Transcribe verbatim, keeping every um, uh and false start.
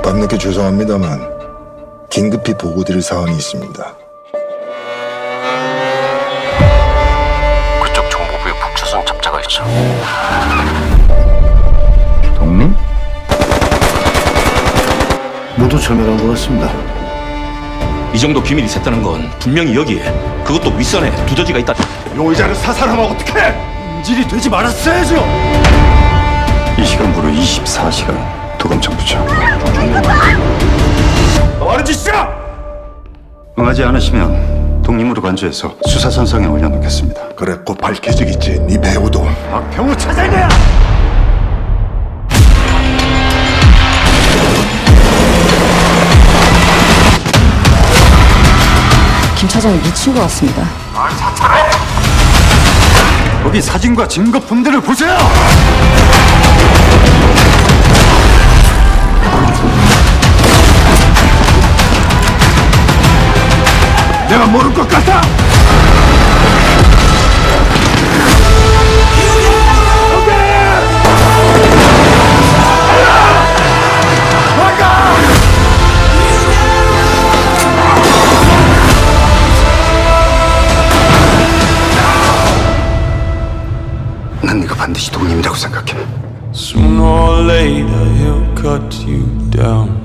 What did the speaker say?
밤늦게 죄송합니다만 긴급히 보고드릴 사항이 있습니다. 그쪽 정보부에 북조선 잡자가 있죠. 독립? 모두 절멸한 것 같습니다. 이 정도 비밀이 샜다는 건 분명히 여기에, 그것도 윗선에 두더지가 있다. 용의자를 사살하면 어떡해! 인질이 되지 말았어야죠! 이 시간부로 이십사 시간 도감청 부처. 뭐하는 짓이야! 응하지 않으시면 독립으로 간주해서 수사선상에 올려놓겠습니다. 그래, 곧 밝혀지겠지. 네 배우도. 박병우 차장이야! 김 차장이 미친 것 같습니다. 여기 사진과 증거 품들을 보세요! 내가 모를 것 같아! 난 네가 반드시 독립이라고 생각해. Sooner or later he'll cut you down.